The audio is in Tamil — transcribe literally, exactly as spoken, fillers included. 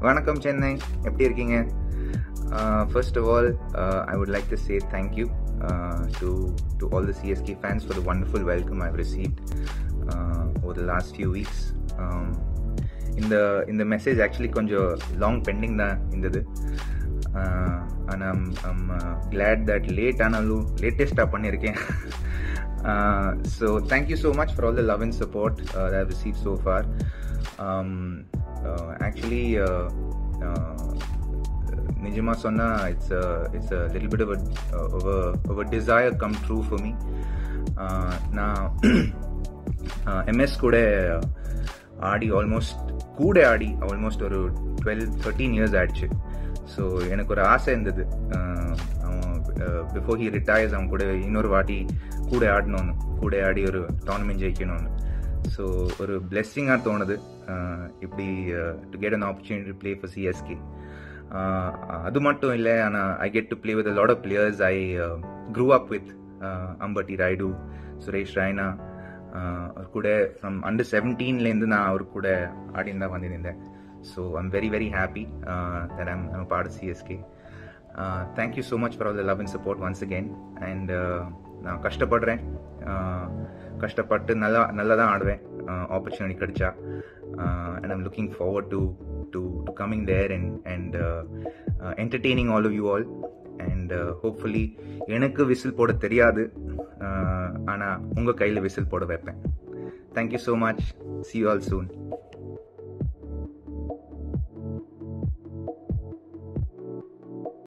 வணக்கம் சென்னை, எப்படி இருக்கீங்க? First of all, uh, I would like to say thank you uh, to to all the C S K fans for the wonderful welcome I've received uh, over the last few weeks. Um, in the in the message actually konja long pending da indadu, uh, and I'm I'm uh, glad that late analu latest ah pannirken. uh, so thank you so much for all the love and support uh, that I've received so far. Um, uh, actually uh, uh, Nijama sonna, it's a it's a little bit of a of a of a desire come true for me. Uh, na uh, M S kude aadi almost kude aadi almost oru twelve thirteen years ஆயிடுச்சு. ஸோ எனக்கு ஒரு ஆசை இருந்தது, பிஃபோர் ஹி ரிட்டையர்ஸ் அவன் கூட இன்னொரு வாட்டி கூட ஆடணும்னு, கூட ஆடி ஒரு டோர்னமெண்ட் ஜெயிக்கணும்னு. ஸோ ஒரு பிளெஸ்ஸிங்காக தோணுது இப்படி to get an opportunity to play for CSK. அது மட்டும் இல்லை, ஆனால் I get to play with a lot of players I grew up with. Ambati Rayudu, Suresh Raina, அவர் கூட ஃப்ரம் அண்டர் செவன்டீன்லேருந்து நான் அவர் கூட ஆடின்னு தான் வந்திருந்தேன். So I'm very very happy that I'm I'm part of CSK. Thank you so much for all the love and support once again. And நான் கஷ்டப்படுறேன், கஷ்டப்பட்டு நல்லா நல்லா தான் ஆடுவேன் ஆப்பர்ச்சுனிட்டி கிடைச்சா. And I'm looking forward to to to coming there and and entertaining all of you all. And hopefully எனக்கு விசில் போட தெரியாது, ஆனால் உங்கள் கையில் விசில் போட வைப்பேன். Thank you so much. See you all soon.